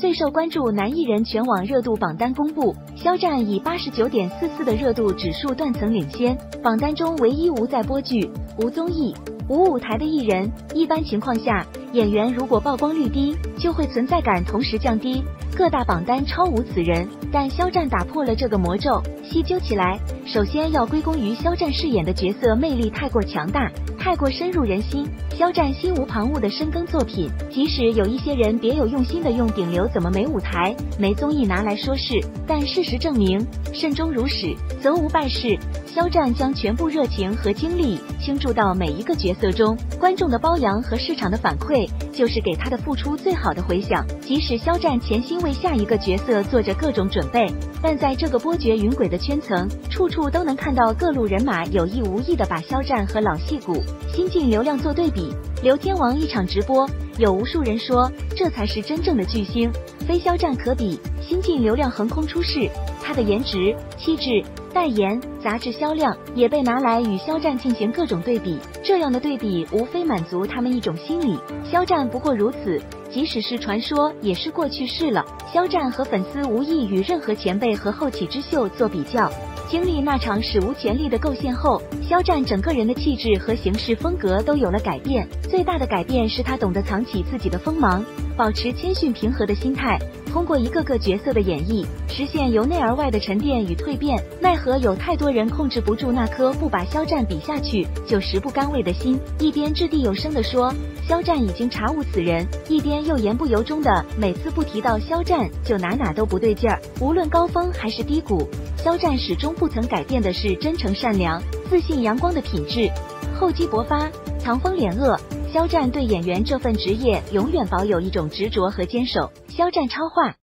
最受关注男艺人全网热度榜单公布，肖战以89.44的热度指数断层领先，榜单中唯一无在播剧、无综艺、无舞台的艺人。一般情况下，演员如果曝光率低，就会存在感同时降低，各大榜单超无此人。但肖战打破了这个魔咒，细究起来，首先要归功于肖战饰演的角色魅力太过强大，太过深入人心。肖战心无旁骛的深耕作品，即使有一些人别有用心的用顶流怎么没舞台、没综艺拿来说事，但事实证明，慎终如始，则无败事。肖战将全部热情和精力倾注到每一个角色中，观众的褒扬和市场的反馈，就是给他的付出最好的回响。即使肖战潜心为下一个角色做着各种准备，但在这个波谲云诡的圈层，处处都能看到各路人马有意无意的把肖战和老戏骨、新晋流量做对比。刘天王一场直播，有无数人说这才是真正的巨星，非肖战可比，新晋流量横空出世。他的颜值、气质、代言、杂志销量也被拿来与肖战进行各种对比，这样的对比无非满足他们一种心理，肖战不过如此，即使是传说也是过去式了。肖战和粉丝无意与任何前辈和后起之秀做比较，经历那场史无前例的构陷后，肖战整个人的气质和行事风格都有了改变。最大的改变是他懂得藏起自己的锋芒，保持谦逊平和的心态，通过一个个角色的演绎，实现由内而外的沉淀与蜕变。奈何有太多人控制不住那颗不把肖战比下去就食不甘味的心，一边掷地有声地说肖战已经查无此人，一边又言不由衷的每次不提到肖战就哪都不对劲儿。无论高峰还是低谷，肖战始终不曾改变的是真诚善良、自信阳光的品质。厚积薄发，藏锋敛恶，肖战对演员这份职业永远保有一种执着和坚守。肖战超话。